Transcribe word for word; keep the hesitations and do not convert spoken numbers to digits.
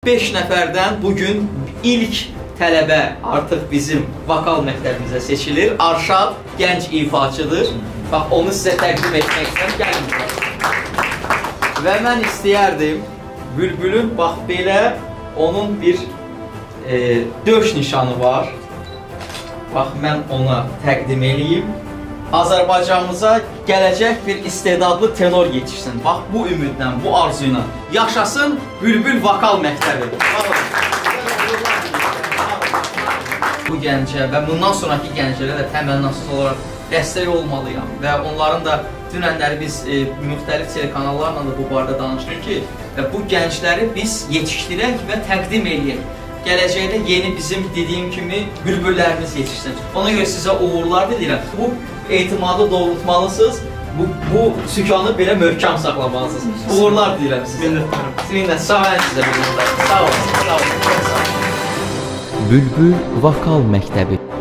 beş nəfərdən bugün ilk tələbə artıq bizim vokal məktəbimizə seçilir. Arşad gənc ifaçıdır. Bax, onu sizə təqdim etmək istəyirəm. Gəlin. Və mən istəyərdim, Bülbülün bax belə onun bir e, döş nişanı var. Bax, mən ona təqdim eləyim. Azərbaycanımıza gələcək bir istedadlı tenor yetişsin. Bax, bu ümidlə, bu arzu ilə. Yaşasın Bülbül Vokal Məktəbi. Bu gəncə və bundan sonraki gənclərə də təmənnasız olaraq dəstək olmalıyam. Və onların da dünənləri biz e, müxtəlif telekanallarla da bu barədə danışdıq ki, bu gəncləri biz yetişdirək və təqdim edək. Gələcəkdə yeni bizim dediyim kimi bülbüllərimiz yetişsin. Ona görə sizə uğurlar diləyirəm. Bu etimadı doğrultmalısınız. Bu, bu sükanı belə möhkəm saxlamalısınız. Uğurlar diləyirəm sizə. Minnətdarım. Sizinlə sağ olun sizə. Sağ olun. Sağ olun. Sağ olun. Bülbül Vokal Məktəbi.